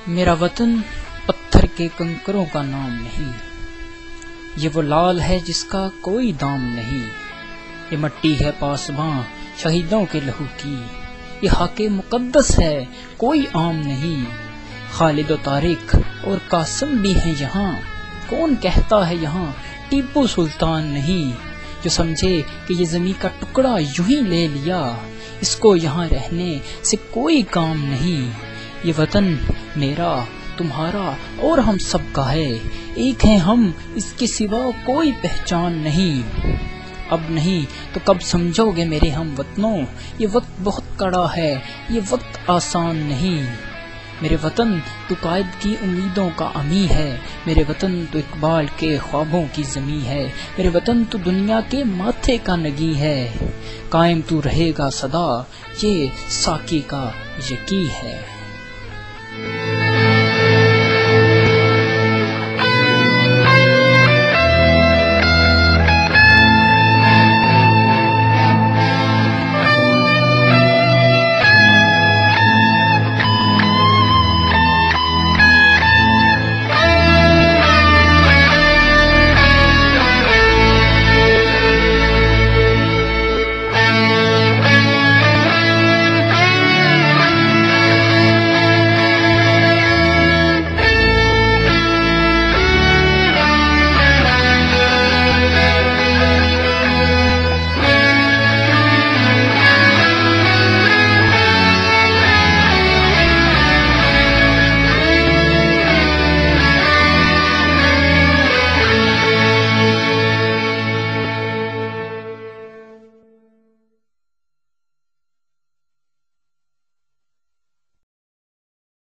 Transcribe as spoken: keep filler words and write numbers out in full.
मेरा वतन पत्थर के कंकरों का नाम नहीं, ये वो लाल है जिसका कोई दाम नहीं। ये मट्टी है पासबां शहीदों के लहू की, ये हाके मुकद्दस है कोई आम नहीं। खालिद और तारिक और कासिम भी हैं यहाँ, कौन कहता है यहाँ टीपू सुल्तान नहीं। जो समझे कि ये ज़मीं का टुकड़ा यूं ही ले लिया, इसको यहाँ रहने से कोई काम नहीं। ये वतन मेरा तुम्हारा और हम सब का है, एक हैं हम इसके सिवा कोई पहचान नहीं। अब नहीं तो कब समझोगे मेरे हम वतनों, ये वक्त बहुत कड़ा है ये वक्त आसान नहीं। मेरे वतन तो कायद की उम्मीदों का अमी है, मेरे वतन तो इकबाल के ख्वाबों की ज़मीं है। मेरे वतन तो दुनिया के माथे का नगी है, कायम तू रहेगा सदा ये साकी का यकी है।